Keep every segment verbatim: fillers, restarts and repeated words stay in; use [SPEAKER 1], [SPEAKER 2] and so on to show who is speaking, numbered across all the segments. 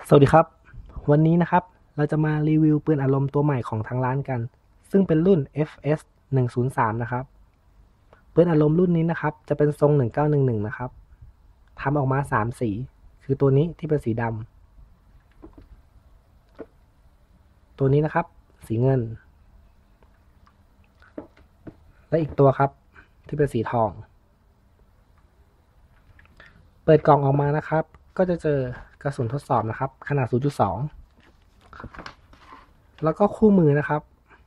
[SPEAKER 1] สวัสดีครับวันนี้นะครับเราจะมารีวิวปืนอารมณ์ตัวใหม่ของทางร้านกันซึ่งเป็นรุ่น เอฟ เอส หนึ่ง ศูนย์ สามนะครับปืนอารมณ์รุ่นนี้นะครับจะเป็นทรงหนึ่งเก้าหนึ่งหนึ่งนะครับทำออกมาสามสีคือตัวนี้ที่เป็นสีดำตัวนี้นะครับสีเงินและอีกตัวครับที่เป็นสีทองเปิดกล่องออกมานะครับก็จะเจอกระสุนทดสอบนะครับขนาด ศูนย์จุดสอง แล้วก็คู่มือนะครับ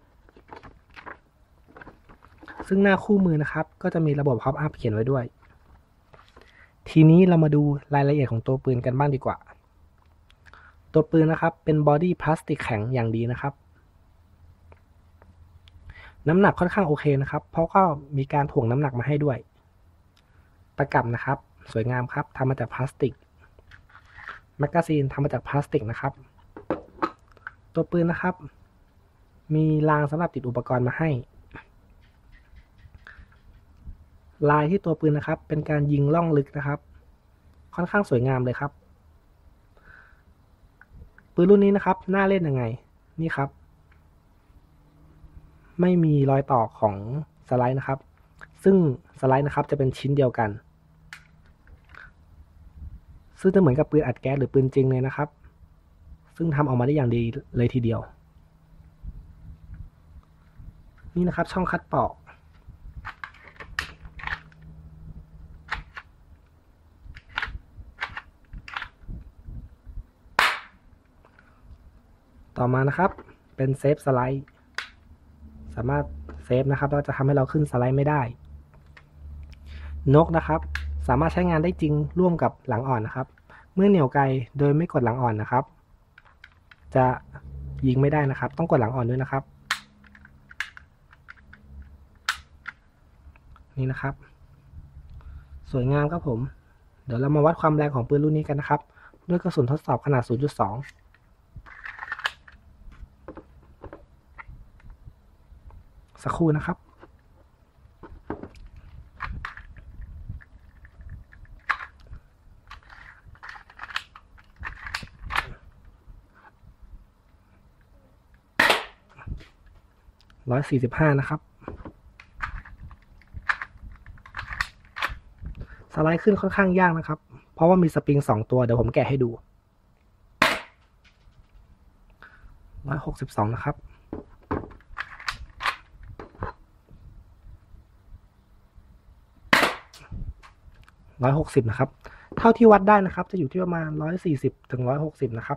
[SPEAKER 1] ซึ่งหน้าคู่มือนะครับก็จะมีระบบพ็อปอัพเขียนไว้ด้วยทีนี้เรามาดูรายละเอียดของตัวปืนกันบ้างดีกว่าตัวปืนนะครับเป็นบอดี้พลาสติกแข็งอย่างดีนะครับน้ำหนักค่อนข้างโอเคนะครับเพราะก็มีการถ่วงน้ำหนักมาให้ด้วยตะกั่วนะครับสวยงามครับทำมาจากพลาสติกแมกกาซีนทำมาจากพลาสติกนะครับตัวปืนนะครับมีรางสำหรับติดอุปกรณ์มาให้ลายที่ตัวปืนนะครับเป็นการยิงล่องลึกนะครับค่อนข้างสวยงามเลยครับปืนรุ่นนี้นะครับน่าเล่นยังไงนี่ครับไม่มีรอยต่อของสไลด์นะครับซึ่งสไลด์นะครับจะเป็นชิ้นเดียวกันซึ่งจะเหมือนกับปืนอัดแก๊สหรือปืนจริงเลยนะครับซึ่งทำออกมาได้อย่างดีเลยทีเดียวนี่นะครับช่องคัดปอกต่อมานะครับเป็นเซฟสไลด์สามารถเซฟนะครับแล้วจะทำให้เราขึ้นสไลด์ไม่ได้นกนะครับสามารถใช้งานได้จริงร่วมกับหลังอ่อนนะครับเมื่อเหนี่ยวไกโดยไม่กดหลังอ่อนนะครับจะยิงไม่ได้นะครับต้องกดหลังอ่อนด้วยนะครับนี่นะครับสวยงามครับผมเดี๋ยวเรามาวัดความแรงของปืนรุ่นนี้กันนะครับด้วยกระสุนทดสอบขนาด ศูนย์จุดสอง สักครู่นะครับร้อยสี่สิบห้านะครับสไลด์ขึ้นค่อนข้างยากนะครับเพราะว่ามีสปริงสองตัวเดี๋ยวผมแกะให้ดูร้อยหกสิบสองนะครับร้อยหกสิบนะครับเท่าที่วัดได้นะครับจะอยู่ที่ประมาณร้อยสี่สิบถึงร้อยหกสิบนะครับ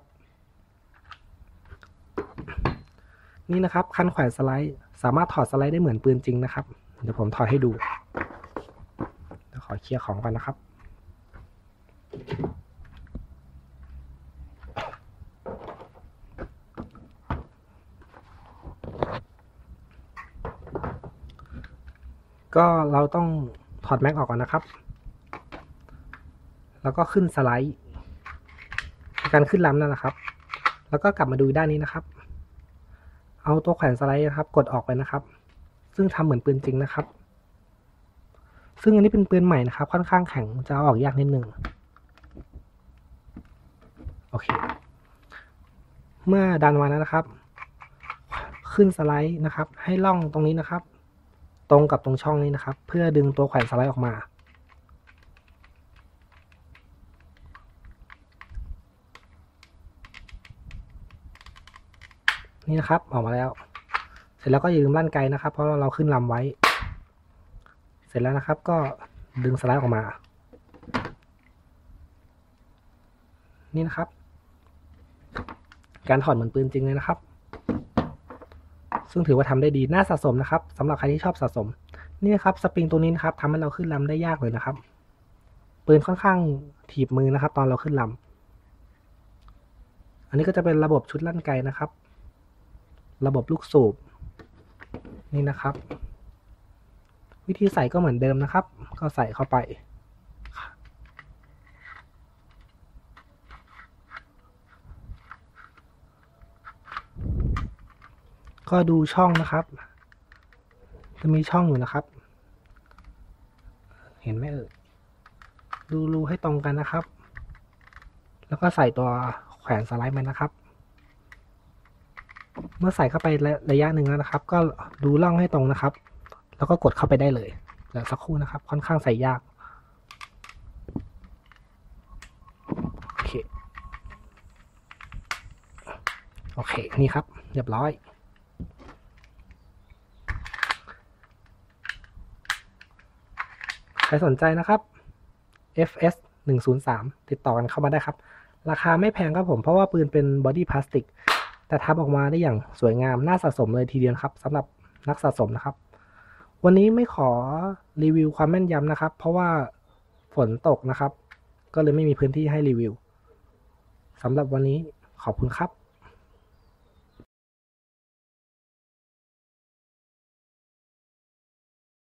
[SPEAKER 1] นี่นะครับคันแขวนสไลด์สามารถถอดสไลด์ได้เหมือนปืนจริงนะครับเดี๋ยวผมถอดให้ดูเดี๋ยวขอเคลียร์ของก่อนนะครับก็เราต้องถอดแม็กออกก่อนนะครับแล้วก็ขึ้นสไลด์การขึ้นลำนั่นนะครับแล้วก็กลับมาดูด้านนี้นะครับเอาตัวแขวนสไลด์นะครับกดออกไปนะครับซึ่งทำเหมือนปืนจริงนะครับซึ่งอันนี้เป็นปืนใหม่นะครับค่อนข้างแข็งจะเอาออกยากนิดนึงโอเคเมื่อดันมาแล้วนะครับขึ้นสไลด์นะครับให้ล่องตรงนี้นะครับตรงกับตรงช่องนี้นะครับเพื่อดึงตัวแขวนสไลด์ออกมานี่นะครับออกมาแล้วเสร็จแล้วก็อย่าลืมลั่นไกนะครับเพราะเราขึ้นลำไว้เสร็จแล้วนะครับก็ดึงสไลด์ออกมานี่นะครับการถอดเหมือนปืนจริงเลยนะครับซึ่งถือว่าทำได้ดีน่าสะสมนะครับสำหรับใครที่ชอบสะสมนี่นะครับสปริงตัวนี้นะครับทำให้เราขึ้นลำได้ยากเลยนะครับปืนค่อนข้างถีบมือนะครับตอนเราขึ้นลำอันนี้ก็จะเป็นระบบชุดลั่นไกนะครับระบบลูกสูบนี่นะครับวิธีใส่ก็เหมือนเดิมนะครับก็ใส่เข้าไปก็ดูช่องนะครับจะมีช่องอยู่นะครับเห็นไหมเอ่ยดูรูให้ตรงกันนะครับแล้วก็ใส่ตัวแขวนสไลด์มันนะครับ เมื่อใส่เข้าไประระยะหนึ่งแล้วนะครับ ก็ดูร่องให้ตรงนะครับ แล้วก็กดเข้าไปได้เลยเดี๋ยวสักครู่นะครับ ค่อนข้างใส่ยากโอเคโอเคนี่ครับเรียบร้อยใครสนใจนะครับ เอฟ เอส หนึ่ง ศูนย์ สาม ติดต่อกันเข้ามาได้ครับราคาไม่แพงครับผมเพราะว่าปืนเป็นบอดี้พลาสติกแต่ทำออกมาได้อย่างสวยงามน่าสะสมเลยทีเดียวครับสำหรับนักสะสมนะครับวันนี้ไม่ขอรีวิวความแม่นยำนะครับเพราะว่าฝนตกนะครับก็เลยไม่มีพื้นที่ให้รีวิวสำหรับวันนี้ขอบคุณครับ